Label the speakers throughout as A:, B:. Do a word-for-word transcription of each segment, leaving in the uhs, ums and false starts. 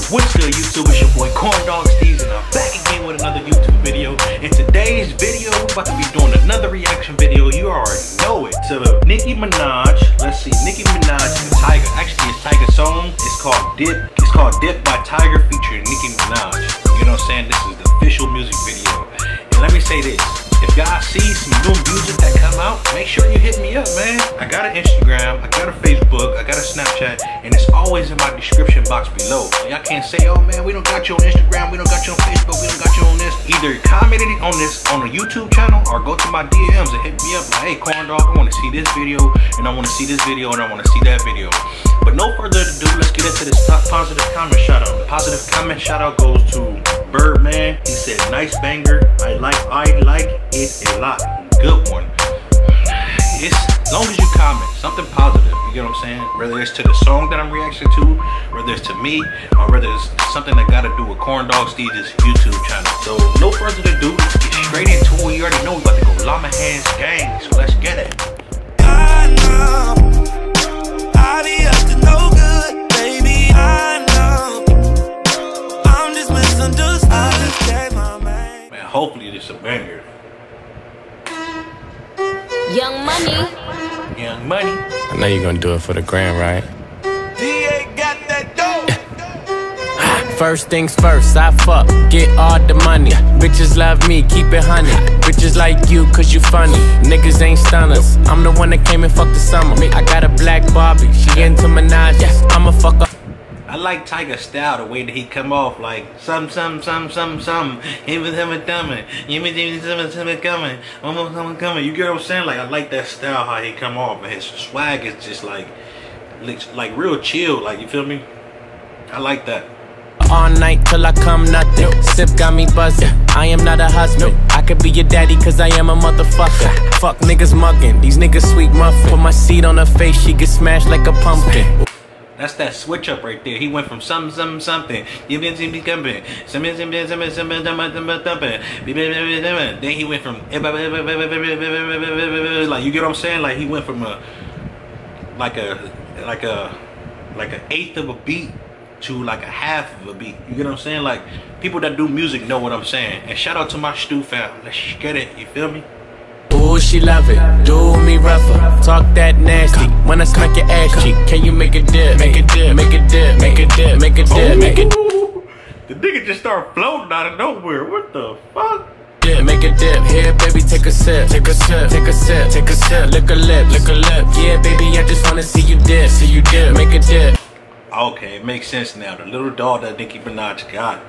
A: What's good, YouTube? It's your boy Corndog Steez, and I'm back again with another YouTube video. In today's video, we're about to be doing another reaction video. You already know it. To Nicki Minaj. Let's see, Nicki Minaj and Tyga. Actually, it's Tyga's song. It's called Dip. It's called Dip by Tyga featuring Nicki Minaj. You know what I'm saying? This is the official music video. And let me say this. If y'all see some new music that come out, make sure you hit me up, man. I got an Instagram, I got a Facebook, I got a Snapchat, and it's always in my description box below. So y'all can't say, oh man, we don't got you on Instagram, we don't got you on Facebook, we don't got you on this. Either comment it on this on the YouTube channel or go to my D Ms and hit me up like, hey Corndog, I want to see this video, and I want to see this video, and I want to see that video. But no further ado, let's get into this top positive comment shout out. The positive comment shout out goes to Birdman. He said, nice banger. I like I like it a lot. Good one. It's as long as you comment something positive, you get what I'm saying? Whether it's to the song that I'm reacting to, whether it's to me, or whether it's something that got to do with Corndog Steez's YouTube channel. So no further ado, let's get straight into it. You already know we about to go Llama Hands gang, so let's get it.
B: I know I be up to no good, baby. I know I'm just misunderstood. I just gave my man.
A: Man, hopefully this is a banger.
C: Young Money.
A: Young Money.
D: I know you're gonna do it for the grand, right?
B: D A got that dope.
D: First things first, I fuck, get all the money. Bitches love me, keep it honey. Bitches like you, cause you funny. Niggas ain't stunners. I'm the one that came and fucked the summer. I got a black Barbie, she into Minaj. I'ma fuck her.
A: I like Tyga's style, the way that he come off like some, some, some, some, some. He was having coming. You was having something coming. Almost something coming. You get what I'm saying? Like I like that style how he come off, and his swag is just like, like real chill. Like you feel me? I like that.
D: All night till I come nothing. Sip got me buzzing. I am not a husband. I could be your daddy cause I am a motherfucker. Fuck niggas mugging. These niggas sweet muffin. Put my seed on her face, she get smashed like a pumpkin.
A: That's that switch up right there. He went from something, something, something. You been seeing me coming. Something, something, something, something, something, something. Then he went from like you get what I'm saying? Like he went from a like a like a like an eighth of a beat to like a half of a beat. You get what I'm saying? Like people that do music know what I'm saying. And shout out to my Stu fam. Let's get it. You feel me?
D: Ooh, she love it. Do me rougher. Talk that nasty. When I smack your ass cheek, can you make a dip? Make a dip. Make a dip. Make a dip. Make a dip. Make a dip.
A: The nigga just started floating out of nowhere. What the fuck?
D: Dip. Make a dip. Here, baby, take a sip. Take a sip. Take a sip. Take a sip. Lick a lip. Lick a lip. Yeah, baby, I just wanna see you dip. See you dip. Make a dip.
A: Okay, it makes sense now. The little doll that Nicki Minaj got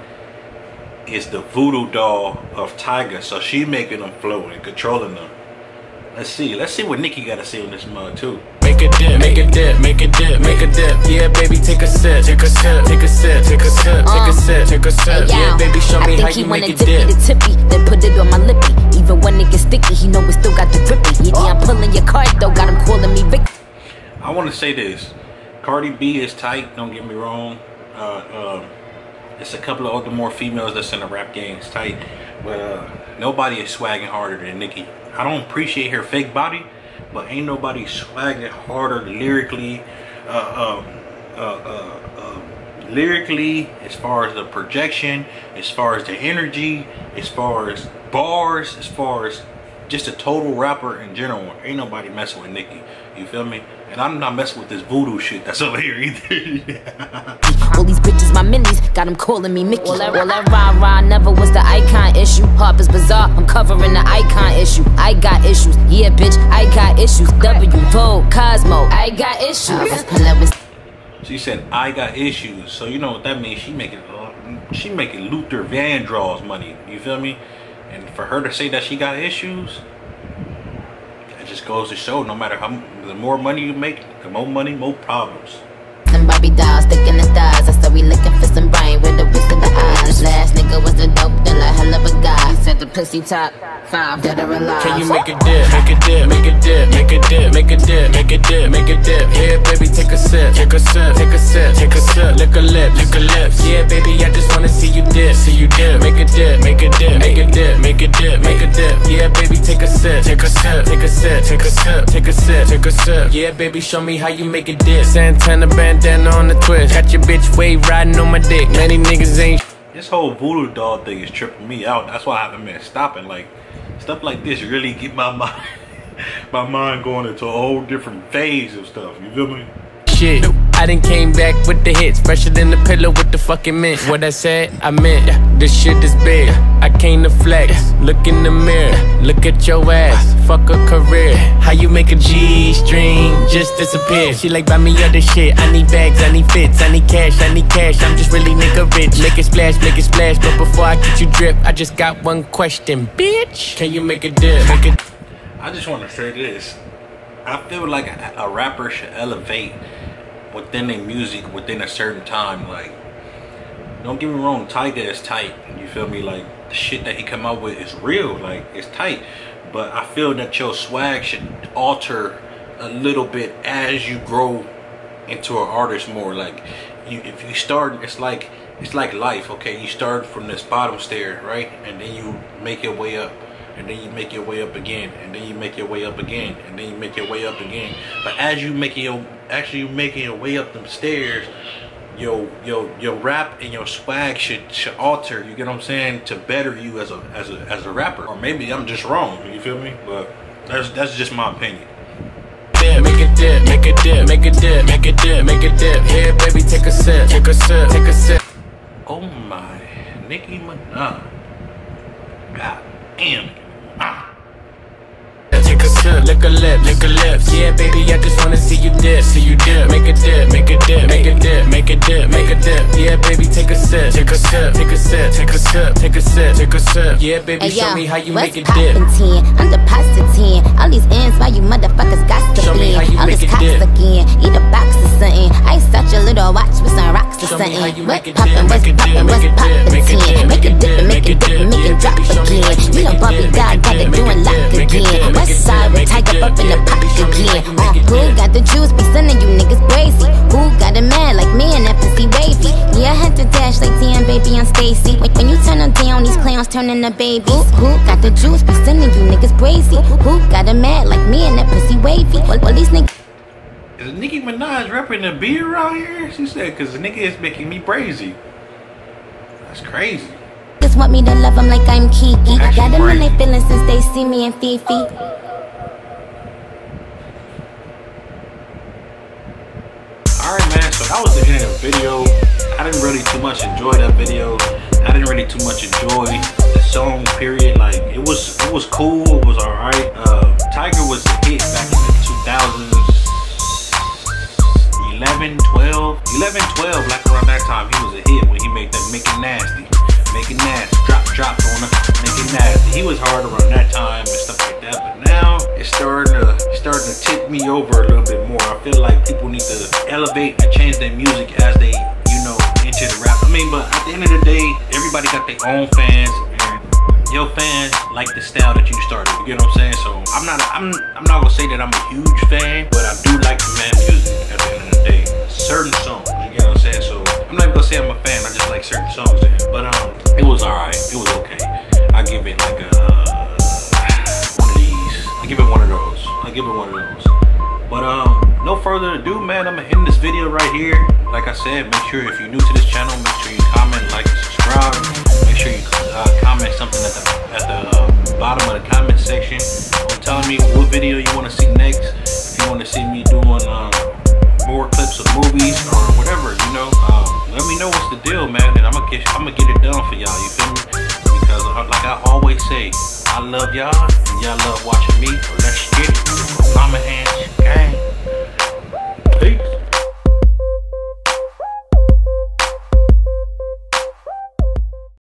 A: is the voodoo doll of Tyga, so she making them flow and controlling them. Let's see. Let's see what Nicki got to say on this mug too.
D: Make a dip, make a dip, make a dip, make a dip. Yeah, baby, take a sip, take a sip, take a sip, take a sip, take a sip, take a sip. Yeah, baby, show me how you make a dip.
C: I think he wanna dip me the tippy, then put it on my lippy. Even when it gets sticky, he know it still got the grippy. Yeah, I'm pulling your card though, got him calling me Vic.
A: I want to say this. Cardi B is tight, don't get me wrong. Uh, uh, it's a couple of other more females that's in the rap game. It's tight, but uh, nobody is swagging harder than Nicki. I don't appreciate her fake body, but ain't nobody swagging harder lyrically, uh, um, uh, uh, uh, lyrically, as far as the projection, as far as the energy, as far as bars, as far as just a total rapper in general. Ain't nobody messing with Nicki. You feel me? And I'm not messing with this voodoo shit that's over here either.
C: All these bitches, my minis, got them calling me Mickey. All that, all that rah-rah never was the icon issue. Harper's Bazaar, I'm covering the icon issue. I got issues, yeah bitch, I got issues. W, Vogue, Cosmo, I got issues.
A: She said, I got issues. So you know what that means? She making, she making Luther Vandross money. You feel me? And for her to say that she got issues, it just goes to show no matter how, the more money you make, the more money, more problems.
C: Some Barbie dolls sticking the stars. I said we looking for some brain with the whisk of the eyes. Last nigga was the dope dealer, hell of a guy. He said the pussy top five that are alive.
D: Can you make a dip, make a dip, make a dip, make a dip, make a dip, make a dip, make a dip? Yeah, baby, take a sip, take a sip, take a sip, take a sip, lick a lip, lick a lips. Yeah, baby, I just wanna see you dip, see you dip. Make a dip, make a dip, make a dip, make a dip, make a dip. Yeah, baby, take a sip, take a sip, take a sip, take a sip, take a sip, take a sip. Yeah, baby, show me how you make a dip. Santana bandana on the twist, got your bitch wave riding on my dick. Many niggas ain't.
A: This whole voodoo doll thing is tripping me out. That's why I haven't been stopping. Like, stuff like this really get my mind, my mind going into a whole different phase of stuff. You feel me?
D: Shit, I done came back with the hits, fresher than the pillow with the fucking mint. What I said, I meant. This shit is big. I came to flex. Look in the mirror, look at your ass. Fuck a career. How you make a G-string just disappear? She like, buy me other shit. I need bags, I need fits, I need cash, I need cash. I'm just really nigga rich. Make it splash, make it splash. But before I get you drip, I just got one question, bitch. Can you make a dip? Make it.
A: I just want to say this. I feel like a, a rapper should elevate within their music within a certain time. Like, don't get me wrong, Tyga is tight. You feel me? Like, the shit that he come out with is real. Like, it's tight. But I feel that your swag should alter a little bit as you grow into an artist more. Like, you, if you start, it's like it's like life. Okay, you start from this bottom stair, right, and then you make your way up. And then you make your way up again, and then you make your way up again, and then you make your way up again. But as you making your actually making your way up them stairs, your your your rap and your swag should should alter. You get what I'm saying? To better you as a as a as a rapper. Or maybe I'm just wrong. You feel me? But that's that's just my opinion.
D: Dip, make a dip, make a dip, make a dip, make a dip, make a dip. Here, baby, take a sip, take a sip, take a sip.
A: Oh my, Nicki Minaj. God damn. Ah.
D: Take a sip, lick a lip, lick a lips. Yeah, baby, I just wanna see you dip, see you dip. Make a dip, make a dip, make a dip, make a dip, make a dip. Yeah, baby, take a sip, take a sip, take a sip, take a sip, take a sip, take a sip. Yeah, baby,
C: Hey,
D: show
C: yo,
D: me how you
C: what's
D: make a dip.
C: poppin' ten? I'm the pasta ten. All these ends, why you motherfuckers got to
D: Show me how you
C: All
D: make
C: this
D: it
C: cops
D: dip.
C: again. Eat a box or something. Ice out your little watch with some rocks or
D: Show me how
C: something.
D: you
C: What
D: make it
C: poppin',
D: dip,
C: what's
D: make it dip,
C: poppin', what's
D: make it dip,
C: poppin'
D: make it
C: ten?
D: dip,
C: Make it dip and make
D: make
C: it
D: it
C: dip and
D: dip,
C: make it
D: yeah,
C: drop
D: baby, show me how
C: again.
D: you
C: You
D: make
C: know
D: it
C: Bobby
D: dip,
C: God
D: make
C: got
D: it
C: it
D: dip,
C: doing
D: make it
C: lock
D: dip, make it
C: again.
D: dip, make
C: West
D: it
C: side
D: dip,
C: with
D: make it
C: Tiger
D: dip,
C: up in the
D: yeah,
C: pot
D: baby, show me how
C: again.
D: you
C: Uh,
D: make it
C: who
D: dip.
C: got the juice? Be sending you niggas crazy. Who got a man like me and that pussy wavy? Yeah, I had to dash like damn baby on Stacy. When, when you turn them down, these clowns turn into babies. Who, who got the juice? Be sending you niggas crazy. Who got a man like me and that pussy wavy? Well, well these niggas.
A: Is Nicki Minaj rapping the beat around here? She said, cause the nigga is making me brazy. That's crazy.
C: Just want me to love them like I'm Kiki.
A: Actually
C: Got them in
A: crazy.
C: their feelings since they see me and Fifi.
A: Alright man, so that was the end of the video. I didn't really too much enjoy that video. I didn't really too much enjoy the song, period. Like, it was it was cool, it was alright. Uh, Tiger was a hit back in the two thousands, eleven, twelve, eleven, twelve, like around that time he was a hit when he made that Make It Nasty. Make It Nasty, drop, drop on her, Make It Nasty. He was hard around that time and stuff like that, but now it's starting to starting to tip me over a little bit more. I feel like people need to elevate and change their music as they, you know, into the rap. I mean, but at the end of the day, everybody got their own fans, and your fans like the style that you started. You get what I'm saying? So I'm not, I'm, I'm not gonna say that I'm a huge fan, but I do like the man music. At the end of the day, certain songs. You get what I'm saying? So I'm not even gonna say I'm a fan. I just like certain songs in it. But um, it was alright. It was okay. I give it like a uh, one of these. I give it one of those. I give it one of those. But um, no further ado, man, I'm gonna end this video right here. Like I said, make sure if you're new to this channel, make sure you comment, like, and subscribe. Make sure you uh, comment something at the at the uh, bottom of the comment section. On telling me what video you want to see next. If you want to see me doing uh, more clips of movies or whatever, you know, um, let me know what's the deal, man, and I'm gonna get I'm gonna get it done for y'all. You feel me? Because uh, like I always say, I love y'all and y'all love watching me. So let's get it.